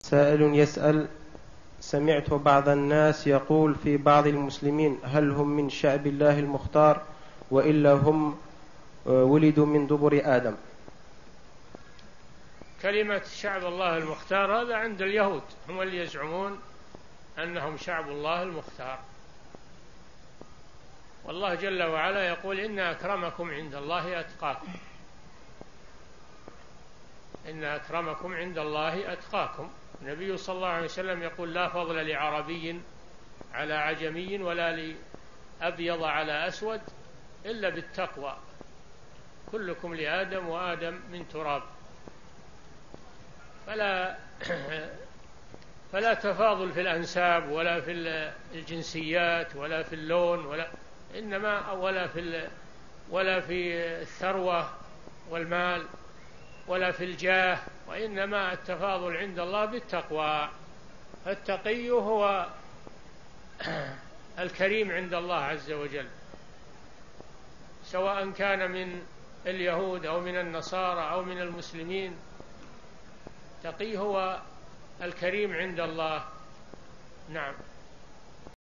سائل يسأل: سمعت بعض الناس يقول في بعض المسلمين: هل هم من شعب الله المختار وإلا هم ولدوا من دبر آدم؟ كلمة شعب الله المختار هذا عند اليهود، هم اللي يزعمون أنهم شعب الله المختار، والله جل وعلا يقول: إن أكرمكم عند الله أتقاكم، إن أكرمكم عند الله أتقاكم. النبي صلى الله عليه وسلم يقول: لا فضل لعربي على عجمي ولا لأبيض على أسود إلا بالتقوى، كلكم لآدم وآدم من تراب. فلا تفاضل في الأنساب ولا في الجنسيات ولا في اللون ولا في الثروة والمال ولا في الجاه، وإنما التفاضل عند الله بالتقوى. التقي هو الكريم عند الله عز وجل، سواء كان من اليهود أو من النصارى أو من المسلمين، التقي هو الكريم عند الله. نعم.